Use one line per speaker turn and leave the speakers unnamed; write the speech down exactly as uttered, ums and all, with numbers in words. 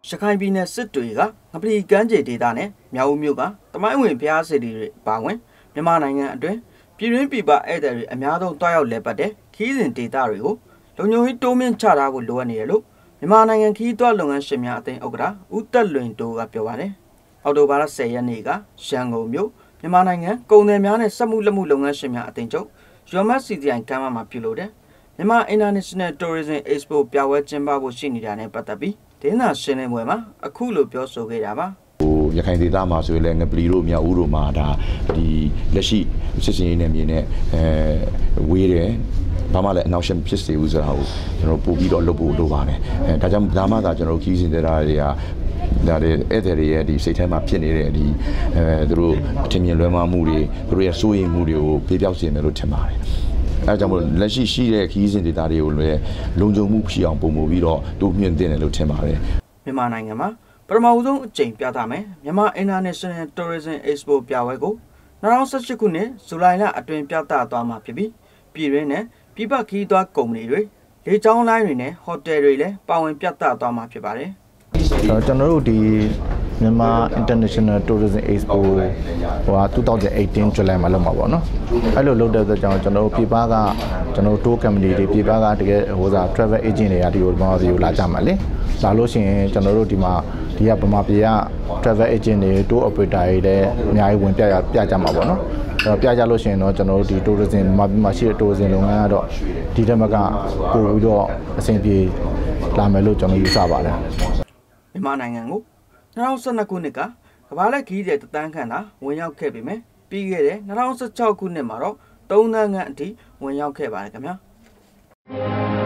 ရခိုင်ပြည်နယ်စစ်တွေကငပလီကမ်းခြေဒေသနဲ့မြောက်ဦးမြို့ကတမိုင်းဝင်ဖျားစီတီတွေပါဝင်မြန်မာနိုင်ငံအတွင်းပြည်တွင်းပြည်ပဧည့်သည်တွေအများဆုံးတွားရောက်လည်ပတ်တဲ့ခီးစဉ်ဒေသတွေကိုလုံခြုံရေးတိုးမြင့်ချထားဖို့လိုအပ်နေတယ်လို့မြန်မာနိုင်ငံခီးသွွားလုပ်ငန်းရှင်များအသင်းဥက္ကဋ္ဌဦးသက်လွင်တိုးကပြောပါတယ်။အော်တိုဘာလဆယ်ရက်နေ့ကရန်ကုန်မြို့မြန်မာနိုင်ငံကုန်သည်များနဲ့စက်မှုလက်မှုလုပ်ငန်းရှင်များအသင်းချုပ် U M S C T I ကမ်းမမှာပြုလုပ်တဲ့မြန်မာ International Tourism Expo ပြပွဲကျင်းပဖို့ရှိနေတာနဲ့ပတ်သက်ပြီးဒေသရှင်းလင်းပွဲမှာအခုလိုပြောဆိုခဲ့တာပါ
ဟိုရခိုင်ဒေသမှာဆိုရင်လည်းငပလီတို့မြောက်ဦးတို့မှာဒါဒီလက်ရှိစစ်စင်ရေးနဲ့မြင်တဲ့အဲဝေးတယ်ဘာမှလည်းအနောက်ရှက်ဖြစ်စေဘူးဆိုတာကိုကျွန်တော်ပို့ပြီးတော့လုပ်ဖို့လိုပါတယ်အဲဒါကြောင့်ဒါမှသာကျွန်တော်ခီးစဉ်တဲ့တာတွေကဒါတွေအဲ့တဲ့ရဲ့ဒီစိတ်ထဲမှာဖြစ်နေတဲ့ဒီအဲသူတို့အထင်မြင်လွဲမှားမှုတွေသူတို့ရဲ့စိုးရိမ်မှုတွေကိုပြေပြောက်စေမယ်လို့ထင်ပါတယ်အဲကြောင့်မို့လက်ရှိရှိတဲ့ခီးစဉ်ဒေသတွေကိုလည်းလုံခြုံမှုဖြစ်အောင်ပုံမှုပြီးတော့တိုးမြင့်တင်တယ်လို့ထင်ပါတယ်
မြန်မာနိုင်ငံမှာပထမဆုံးအကြိမ်ပြသမယ်မြန်မာ International Tourism Expo ပြပွဲကို၂၀၁၈ခုနှစ်ဇူလိုင်လအတွင်းပြသသွားမှာဖြစ်ပြီးပြည်တွင်းနဲ့ပြည်ပခီးသွွားကုမ္ပဏီတွေလေကြောင်းလိုင်းတွေနဲ့ဟိုတယ်တွေလည်းပါဝင်ပြသသွားမှာဖြစ်ပါတယ်
ကျွန်တော်တို့ဒီမြန်မာ International Tourism Expo ဟိုဟာtwenty eighteenဇူလိုင်မှာလုပ်မှာပေါ့နော်အဲ့လိုလုပ်တဲ့အတွက်ကြောင့်ကျွန်တော်တို့ပြည်ပကကျွန်တော်တို့ tour company တွေပြည်ပကတကယ်ဟိုစား travel agent တွေကဒီလိုမြန်မာပြည်ကိုလာကြမှာလေလာလို့ရှိရင်ကျွန်တော်တို့ဒီမှာဒီကဗမာပြည်က travel agent တွေ tour operator တွေလည်းအများကြီးဝင်ပြရပြကြမှာပေါ့နော်အဲ့တော့ပြကြလို့ရှိရင်တော့ကျွန်တော်တို့ဒီ tourism မှာမှာရှိတဲ့ tourism လုပ်ငန်းကတော့ဒီတက်မကပို့ပြီးတော့အဆင်ပြေလာမယ်လို့ကျွန်တော်ယူဆပါတယ်
မြန်မာနိုင်ငံကို၂၀၁၂ခုနှစ်ကကမ္ဘာလက်ခီးတဲ့တသန်းခန့်သာဝင်ရောက်ခဲ့ပေမဲ့ပြီးခဲ့တဲ့၂၀၁၆ခုနှစ်မှာတော့သုံးသန်းခန့်အထိဝင်ရောက်ခဲ့ပါတယ်ခင်ဗျာ